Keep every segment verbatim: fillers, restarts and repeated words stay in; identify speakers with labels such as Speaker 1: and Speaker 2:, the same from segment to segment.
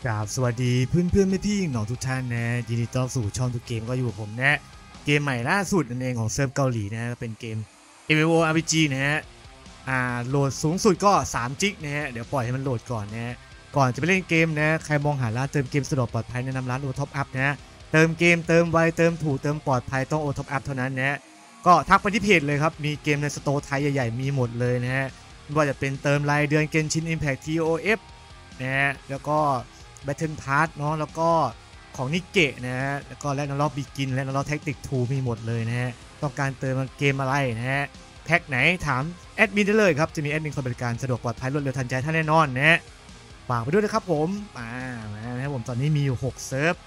Speaker 1: กราบสวัสดีเพื่อนเพื่อนไม่พี่หนองทุกท่านนะยินดีต้อนรับสู่ช่องทุกเกมก็อยู่กับผมนะเกมใหม่ล่าสุดนั่นเองของเซิร์ฟเกาหลีนะเป็นเกม เอ็ม เอ็ม โอ อาร์ พี จี นะฮะอ่าโหลดสูงสุดก็สามจิกนะฮะเดี๋ยวปล่อยให้มันโหลดก่อนนะฮะก่อนจะไปเล่นเกมนะใครมองหาร้านเติมเกมสะดวกปลอดภัยแนะนำร้านโอท็อปอัพนะเติมเกมเติมไวเติมถูกเติมปลอดภัยต้องโอท็อปอัพเท่านั้นนะก็ทักไปที่เพจเลยครับมีเกมในสโตร์ไทยใหญ่ๆมีหมดเลยนะฮะไม่ว่าจะเป็นเติมรายเดือนเกมชิน Impact ที โอ เอฟ นะฮะแล้วก็ Battle Pass เนาะแล้วก็ของนิเกะนะฮะแล้วก็และนล็อกบิกินและนล็อกแท็กติกทูมีหมดเลยนะฮะต้องการเติมเกมอะไรนะฮะแพ็คไหนถามแอดมินได้เลยครับจะมีแอดมินคอยบริการสะดวกปลอดภัยรวดเร็วทันใจท่านแน่นอนนะฮะฝากไปด้วยนะครับผมอ่านะครับผมตอนนี้มีอยู่หกเซิร์ฟ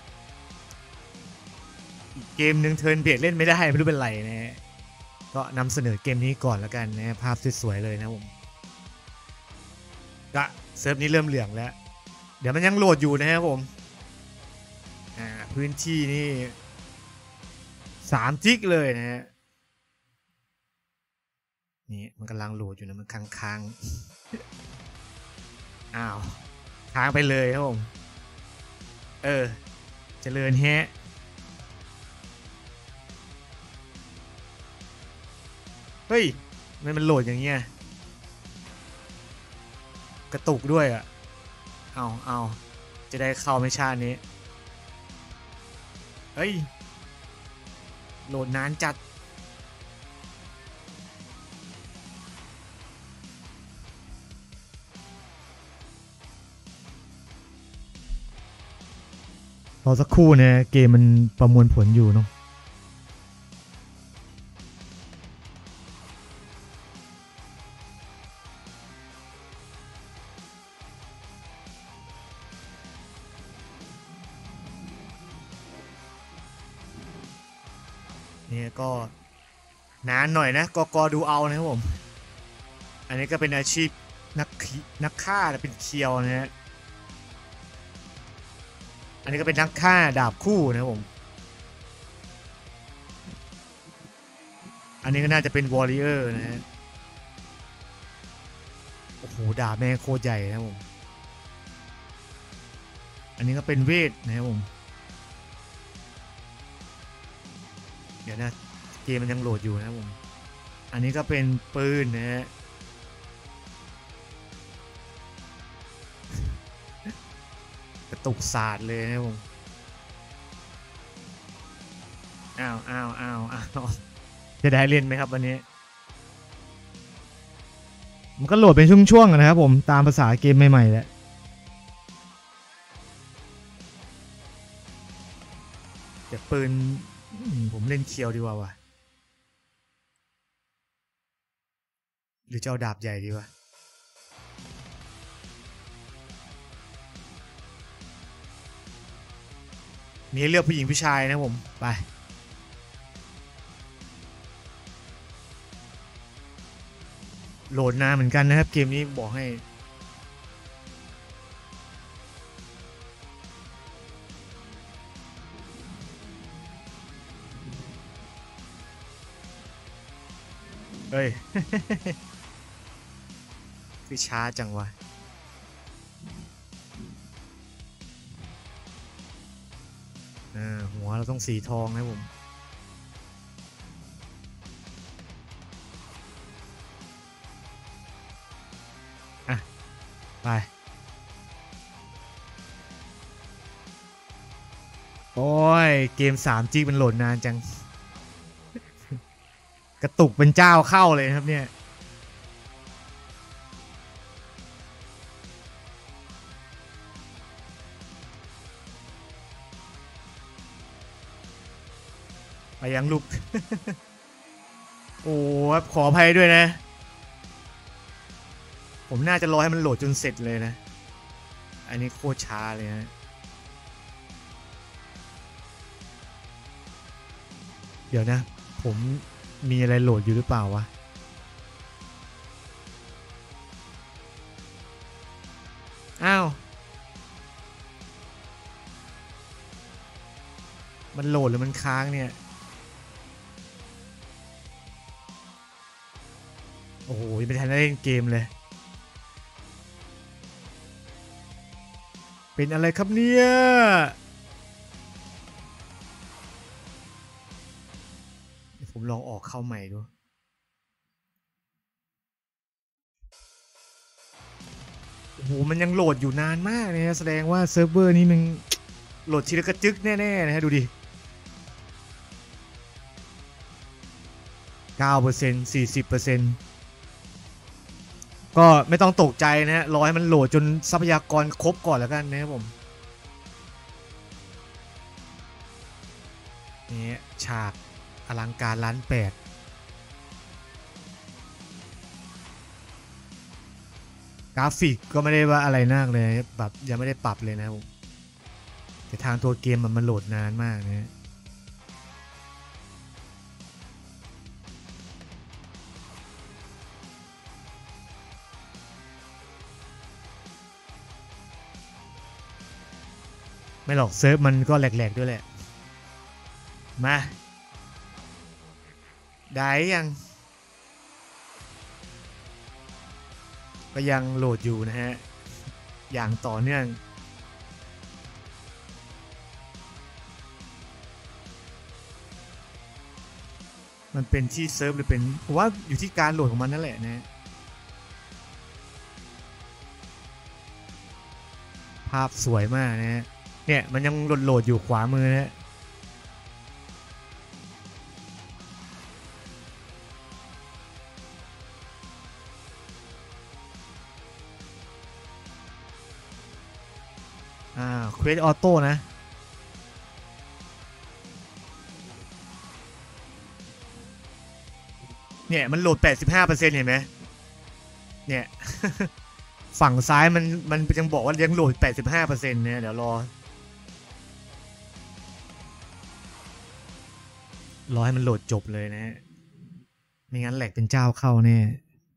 Speaker 1: อีกเกมหนึ่งเทิร์นเบรดเล่นไม่ได้ไม่รู้เป็นไรนะฮะก็นำเสนอเกมนี้ก่อนแล้วกันนะภาพสวยๆเลยนะผมก็เซิร์ฟนี้เริ่มเหลืองแล้วเดี๋ยวมันยังโหลดอยู่นะครับผมอ่าพื้นที่นี่สามจิกเลยนะฮะนี่มันกำลังโหลดอยู่นะมันค้างๆอ้าวค้างไปเลยครับผมเออเจริญแฮะเฮ้ยมันมันโหลดอย่างเงี้ยกระตุกด้วยอ่ะเอาเอาจะได้เข้าไม่ชาตินี้เฮ้ยโหลดนานจัดรอสักครู่นะเกมมันประมวลผลอยู่เนาะเนี่ยก็นานหน่อยนะกกดูเอานะครับผมอันนี้ก็เป็นอาชีพนักนักฆ่าเป็นเคียวนะฮะอันนี้ก็เป็นนักฆ่าดาบคู่นะครับผมอันนี้ก็น่าจะเป็นวอริเออร์นะฮะโอ้โหดาบแม่งโคตรใหญ่นะครับผมอันนี้ก็เป็นเวทนะครับผมเดี๋ยวนะเกมมันยังโหลดอยู่นะครับผมอันนี้ก็เป็นปืนนะฮะกระตุกศาสตร์เลยนะครับผมอ้าวอ้าวอ้าวอ้าวจะได้เล่นไหมครับวันนี้มันก็โหลดเป็นช่วงๆนะครับผมตามภาษาเกมใหม่ๆแหละแต่ปืนผมเล่นเคียวดีกว่าว่ะหรือจะเอาดาบใหญ่ดีวะมีเลือกผู้หญิงผู้ชายนะผมไปโหลดนานเหมือนกันนะครับเกมนี้บอกให้เฮ้ย คือช้าจังวะอ่าหัวเราต้องสีทองนะผมอ่ะไปโอ้ยเกมสามจีมันโหลดนานจังกระตุกเป็นเจ้าเข้าเลยครับเนี่ยไปยังลูก โอ้ขออภัยด้วยนะผมน่าจะรอให้มันโหลดจนเสร็จเลยนะอันนี้โคตรช้าเลยนะเดี๋ยวนะผมมีอะไรโหลดอยู่หรือเปล่าวะอ้าวมันโหลดหรือมันค้างเนี่ยโอ้โหยังไม่ทันได้เล่นเกมเลยเป็นอะไรครับเนี่ยผมลองออกเข้าใหม่ดูโอ้โหมันยังโหลดอยู่นานมากนะแสดงว่าเซิร์ฟเวอร์นี้มันโหลดทีละกระจึกแน่ๆนะฮะดูดิ เก้าเปอร์เซ็นต์ สี่สิบเปอร์เซ็นต์ ก็ไม่ต้องตกใจนะฮะรอให้มันโหลดจนทรัพยากรครบก่อนแล้วกันนะครับผมนี่ฉากอลังการล้านแปดกราฟิกก็ไม่ได้ว่าอะไรมากเลยแบบยังไม่ได้ปรับเลยนะครับผมแต่ทางตัวเกมมันมันโหลดนานมากนะไม่หรอกเซิร์ฟมันก็แหลกๆด้วยแหละมาได้ยังก็ยังโหลดอยู่นะฮะอย่างต่อเนื่องมันเป็นที่เซิร์ฟหรือเป็นผมว่าอยู่ที่การโหลดของมันนั่นแหละนะภาพสวยมากนะเนี่ยมันยังโหลดโหลดอยู่ขวามือนะอ่าเควสออโต้นะเนี่ยมันโหลด แปดสิบห้าเปอร์เซ็นต์ เห็นไหมเนี่ย ฝั่งซ้ายมันมันยังบอกว่ายังโหลด แปดสิบห้าเปอร์เซ็นต์ เนี่ยเดี๋ยวรอรอให้มันโหลดจบเลยนะฮะไม่งั้นแหลกเป็นเจ้าเข้าแน่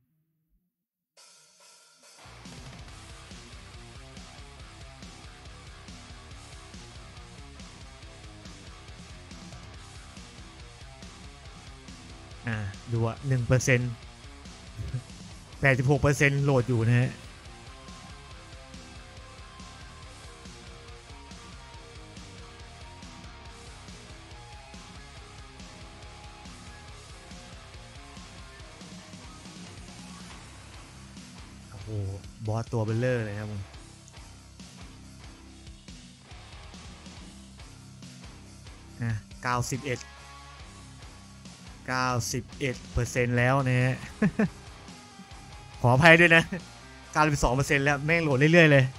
Speaker 1: อ่าดูอ่ะหนึ่งเปอร์เซ็นต์แปดสิบหกเปอร์เซ็นต์โหลดอยู่นะฮะโอ้โหบอสตัวเบลเลอร์เลยครับผมอ่ะเก้าสิบเอ็ด เก้าสิบเอ็ดเปอร์เซ็นต์แล้วนะฮะ ขออภัยด้วยนะ เก้าสิบสองเปอร์เซ็นต์ แล้วแม่งโหลดเรื่อยๆเลย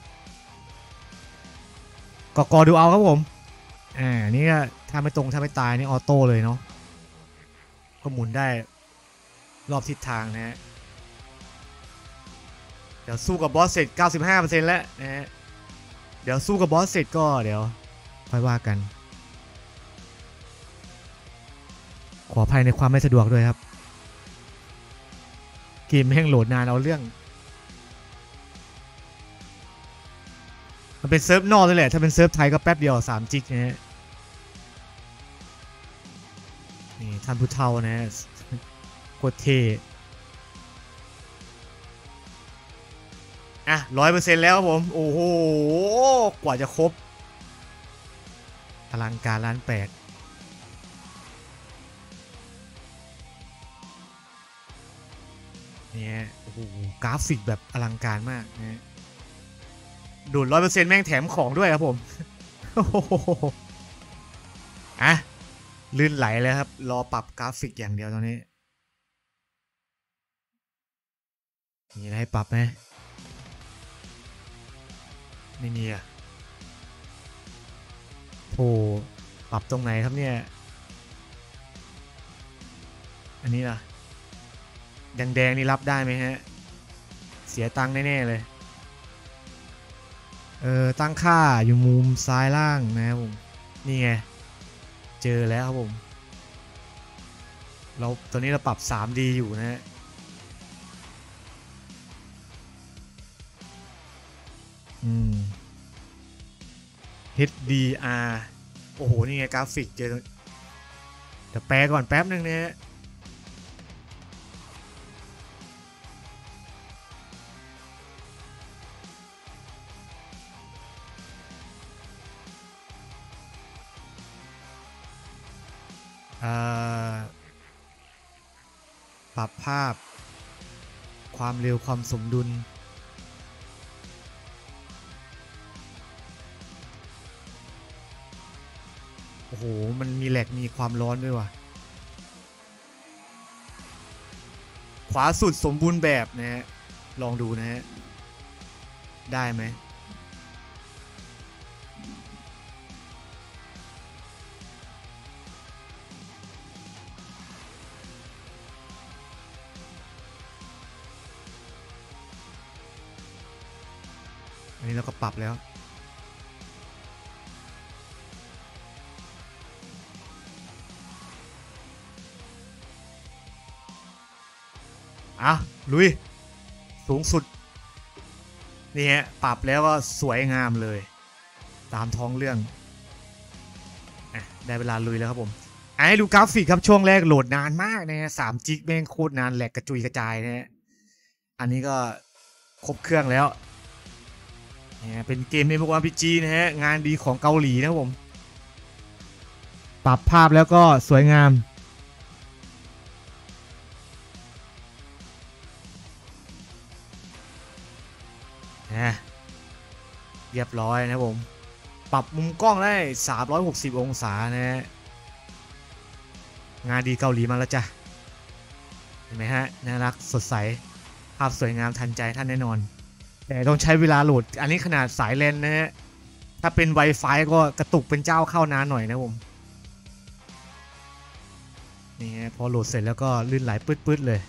Speaker 1: กอกอดูเอาครับผมอ่านี่ก็ถ้าไม่ตรงถ้าไม่ตายนี่ออโต้เลยเนาะก็หมุนได้รอบทิศทางนะฮะเดี๋ยวสู้กับบอสเสร็จ เก้าสิบห้าเปอร์เซ็นต์ แล้วนะฮะเดี๋ยวสู้กับบอสเสร็จก็เดี๋ยวค่อยว่ากันขออภัยในความไม่สะดวกด้วยครับเกมแม่งโหลดนานเอาเรื่องมันเป็นเซิร์ฟนอกเลยแหละถ้าเป็นเซิร์ฟไทยก็แป๊บเดียวสามจิกนะฮะนี่ท่านผู้เฒ่านะฮะโคตรเท่อ่ะร้อยเปอร์เซ็นต์แล้วครับผมโอ้โหกว่าจะครบอลังการล้านแปดเนี่ยโอ้โหกราฟิกแบบอลังการมากนะดูดร้อยเปอร์เซ็นต์แม่งแถมของด้วยครับผมอ่ะลื่นไหลเลยครับรอปรับกราฟิกอย่างเดียวตอนนี้มีอะไรให้ปรับไหมไม่มีอ่ะโอ้ปรับตรงไหนครับเนี่ยอันนี้ล่ะแดงๆนี่รับได้ไหมฮะเสียตังค์แน่ๆเลยเออตั้งค่าอยู่มุมซ้ายล่างนะครับผมนี่ไงเจอแล้วครับผมเราตอนนี้เราปรับ ทรีดี อยู่นะฮะอืม เอช ดี อาร์ โอ้โหนี่ไงกราฟิกเจอเดี๋ยวแปลก่อนแป๊บนึงนะฮะปรับภาพความเร็วความสมดุลโอ้โหมันมีแหลกมีความร้อนด้วยว่ะขวาสุดสมบูรณ์แบบนะฮะลองดูนะฮะได้ไหมอันนี้เราก็ปรับแล้วอ่ะลุยสูงสุดนี่ฮะปรับแล้วก็สวยงามเลยตามท้องเรื่องอ่ะได้เวลาลุยแล้วครับผมให้ดูกราฟิกครับช่วงแรกโหลดนานมากนะฮะสามจิกแม่งโคตรนานแหลกกระจุยกระจายนะฮะอันนี้ก็ครบเครื่องแล้วเนี่ยเป็นเกม เอ็ม เอ็ม โอ อาร์ พี จี นะฮะงานดีของเกาหลีนะครับผมปรับภาพแล้วก็สวยงามนะเรียบร้อยนะผมปรับมุมกล้องได้สามร้อยหกสิบองศานะฮะงานดีเกาหลีมาแล้วจ้ะเห็นไหมฮะน่ารักสดใสภาพสวยงามทันใจท่านแน่นอนแต่ต้องใช้เวลาโหลดอันนี้ขนาดสายเลนนะฮะถ้าเป็น Wi-Fi ก็กระตุกเป็นเจ้าเข้านานหน่อยนะผมนี่ฮะพอโหลดเสร็จแล้วก็ลื่นไหลปื๊ดๆเลย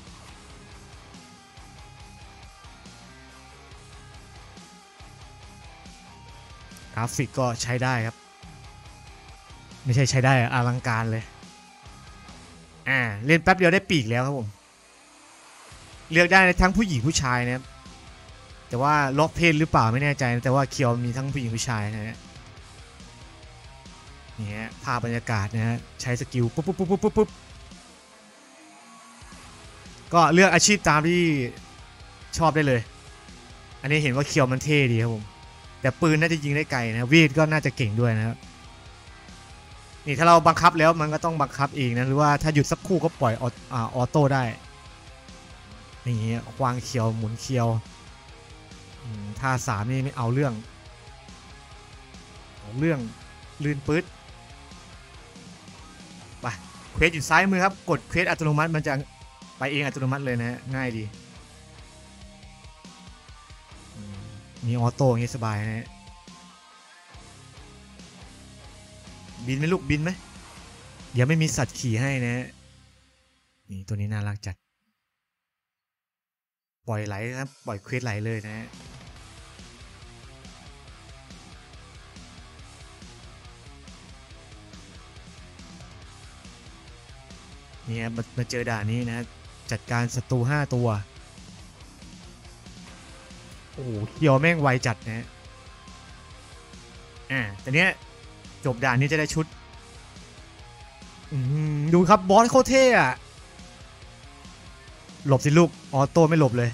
Speaker 1: กราฟิกก็ใช้ได้ครับไม่ใช่ใช้ได้อลังการเลยอ่าเล่นแป๊บเดียวได้ปีกแล้วครับผมเลือกได้ทั้งผู้หญิงผู้ชายนะครับแต่ว่าล็อกเพศหรือเปล่าไม่แน่ใจแต่ว่าเคียวมีทั้งผู้หญิงผู้ชายนะฮะนี่ฮะภาพบรรยากาศนะฮะใช้สกิลปุ๊บปุ๊บปุ๊บปุ๊บปุ๊บก็เลือกอาชีพตามที่ชอบได้เลยอันนี้เห็นว่าเคียวมันเท่ดีครับผมแต่ปืนน่าจะยิงได้ไกลนะวีดก็น่าจะเก่งด้วยนะครับนี่ถ้าเราบังคับแล้วมันก็ต้องบังคับเองนะหรือว่าถ้าหยุดสักครู่ก็ปล่อยออโต้ได้อย่างเงี้ยวางเคียวหมุนเคียวท่าสามนี่ไม่เอาเรื่องเอาเรื่องลื่นปื๊ดไปเควสอยู่ซ้ายมือครับกดเควสอัตโนมัติมันจะไปเองอัตโนมัติเลยนะง่ายดีมีออโต้อย่างนี้สบายนะบินไหมลูกบินไหมเดี๋ยวไม่มีสัตว์ขี่ให้นะนี่ตัวนี้น่ารักจัดปล่อยไหลครับปล่อยเควสไหลเลยนะเนี่ยมาเจอด่านนี้นะจัดการศัตรูห้าตัวโอ้โหเคียวแม่งไวจัดนะอ่าแต่เนี้ยจบด่านนี้จะได้ชุดดูครับบอสโคตรเท่อะหลบสิลูกออโต้ไม่หลบเลย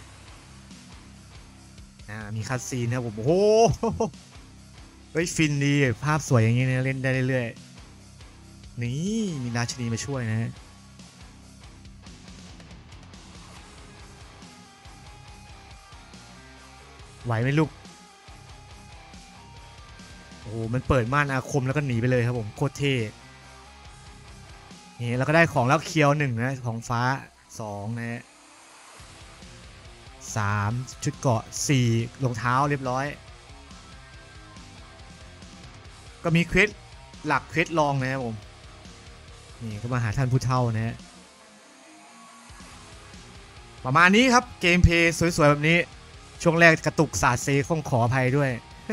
Speaker 1: อ่ามีคัสซีนครับผมโอ้โหเฮ้ยฟินดีภาพสวยอย่างนี้นะเล่นได้เรื่อยๆนี่มีราชินีมาช่วยนะไหวไหมลูกโอ้มันเปิดม่านอาคมแล้วก็หนีไปเลยครับผมโคตรเท่นี่แล้วก็ได้ของแล้วเคียวหนึ่งนะของฟ้าสองนะฮะสามชุดเกราะสี่รองเท้าเรียบร้อยก็มีเควสหลักเควสรองนะครับผมนี่ก็มาหาท่านผู้เฒ่านะฮะประมาณนี้ครับเกมเพลย์สวยๆแบบนี้ช่วงแรกกระตุกสาดเซคงขออภัยด้วย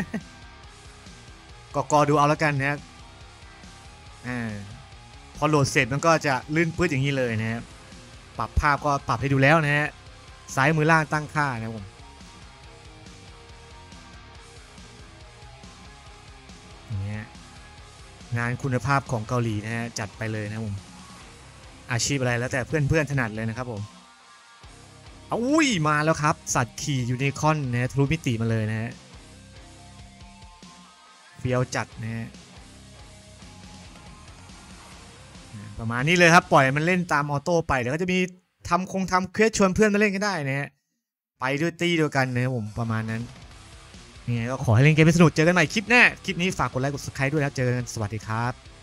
Speaker 1: ก็กอดูเอาแล้วกันนะอ่าพอโหลดเสร็จมันก็จะลื่นปื้ดอย่างนี้เลยนะครับปรับภาพก็ปรับให้ดูแล้วนะฮะซ้ายมือล่างตั้งค่านะครับผมเนี่ยงานคุณภาพของเกาหลีนะฮะจัดไปเลยนะผมอาชีพอะไรแล้วแต่เพื่อนๆถนัดเลยนะครับผมอุ้ยมาแล้วครับสัตว์ขี่ยูนิคอร์นนะทะลุมิติมาเลยนะฮะเฟี้ยวจัดนะฮะประมาณนี้เลยครับปล่อยมันเล่นตามออโต้ไปเดี๋ยวก็จะมีทำคงทำเควสชวนเพื่อนมาเล่นกันได้นะฮะไปด้วยตีเดียวกันนะครับผมประมาณนั้นยังไงก็ขอให้เล่นเกมให้สนุกเจอกันใหม่คลิปหน้าคลิปนี้ฝากกดไลค์กดซับสไครบ์ด้วยนะเจอกันสวัสดีครับ